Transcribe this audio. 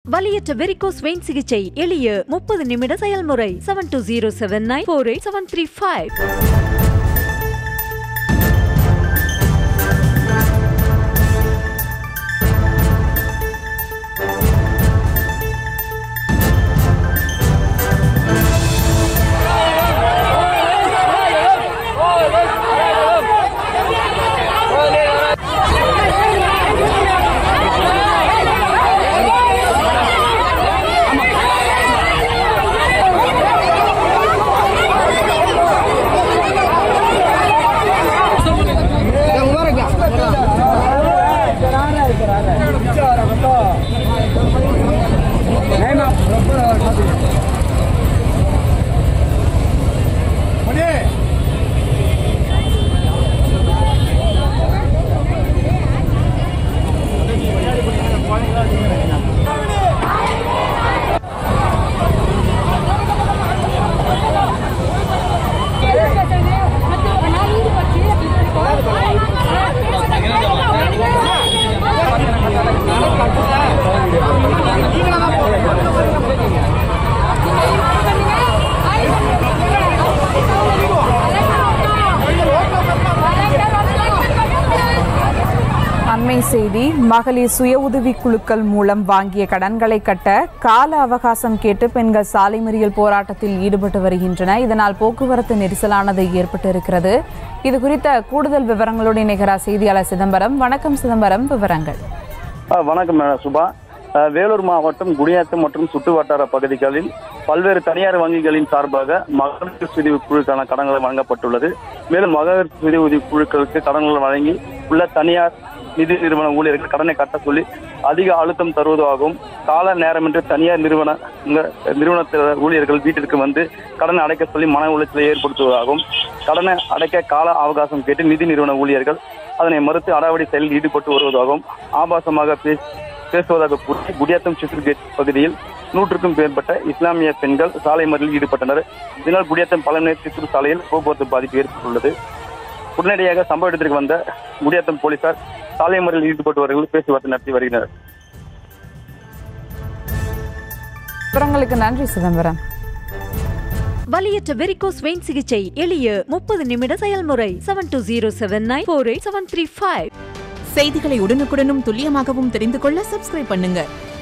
வலியற்ற varicose vein சிகிச்சை எளிய 30 நிமிட செயல்முறை 7207948735. அண்மை செய்தி. மகளிர் சுய உதவி குழுக்கள் மூலம் வாங்கிய கடன்களை கட்ட கால அவகாசம் கேட்டு பெண்கள் சாலை மறியல் போராட்டத்தில் ஈடுபட்டு வருகின்றனர். இதனால் போக்குவரத்து நெரிசலானது ஏற்பட்டிருக்கிறது. இது குறித்த கூடுதல் விவரங்களோடு இணைகிறார் செய்தியாளர் சிதம்பரம். வணக்கம் சிதம்பரம், விவரங்கள். வணக்கம் சுபா. வேலூர் மாவட்டம் குடியாத்தம் மற்றும் சுற்று வட்டார பகுதிகளில் பல்வேறு தனியார் வங்கிகளின் சார்பாக மகளிர் சுய உதவி குழுக்கான கடன்கள் வழங்கப்பட்டுள்ளது. மேலும் மகளிர் சுய உதவி குழுக்களுக்கு கடன்கள் வழங்கி உள்ள தனியார் நிதி நிறுவன ஊழியர்கள் கடனை கட்ட சொல்லி அதிக அழுத்தம் தருவதாகவும், கால நேரமின்றி தனியார் நிறுவன ஊழியர்கள் வீட்டிற்கு வந்து கடனை அடைக்க சொல்லி மன உளைச்சலை ஏற்படுத்துவதாகவும், கடனை அடைக்க கால அவகாசம் கேட்டு நிதி நிறுவன ஊழியர்கள் அதனை மறுத்து அடாவடி செயலில் ஈடுபட்டு வருவதாகவும் ஆபாசமாக பேசுவதாக கூறி குடியாத்தம் சித்தூர் கேட் பகுதியில் 100க்கும் மேற்பட்ட இஸ்லாமிய பெண்கள் சாலை மறியலில் ஈடுபட்டனர். இதனால் குடியாத்தம் பழனி சித்தூர் சாலையில் போக்குவரத்து பாதிப்பு ஏற்பட்டுள்ளது. உடனடியாக சம்பவ இடத்திற்கு வந்த குடியாத்தம் போலீசார் சாலை மறியலில் ஈடுபட்டவர்கள் பேச்சுவார்த்தை நடத்தி வருகின்றனர். விவரங்களுக்கு நன்றி சிதம்பரம். வலியற்ற வெரிகோஸ் வெயின் சிகிச்சை எளிய 30 நிமிட செயல்முறை 7207948735. செய்திகளை உடனுக்குடனும் துல்லியமாகவும் தெரிந்து கொள்ள சப்ஸ்கிரைப் பண்ணுங்க.